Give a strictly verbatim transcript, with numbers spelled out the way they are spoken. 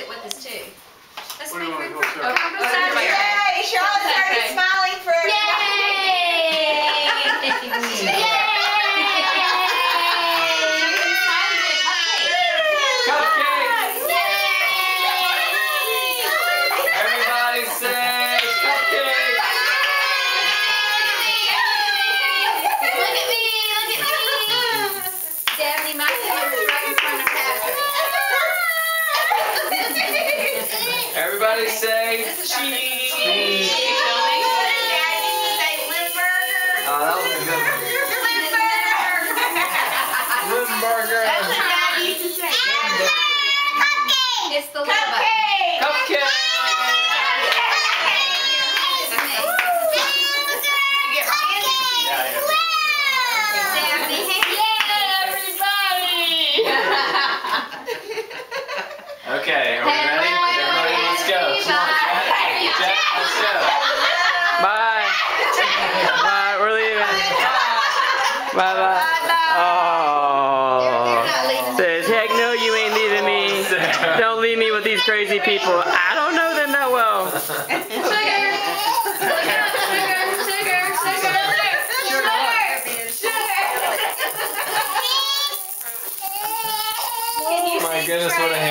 sit with us too. Let's What do you make want to room go for to? oh, oh, Yay! Charlotte's already smiling for Yay! Yay! Everybody say cheese. Cheese. Oh, that was a good one. Limburger. That's what Daddy used to say. It's the little button. Cupcake. Okay, are we ready? Everybody, let's go. Come on, Jack. Jack, let's go. Bye. Bye. We're leaving. Bye bye. Oh. Says, heck no, you ain't leaving me. Don't leave me with these crazy people. I don't know them that well. Sugar. Sugar. Sugar. Sugar. Sugar. Sugar. Oh my goodness, what a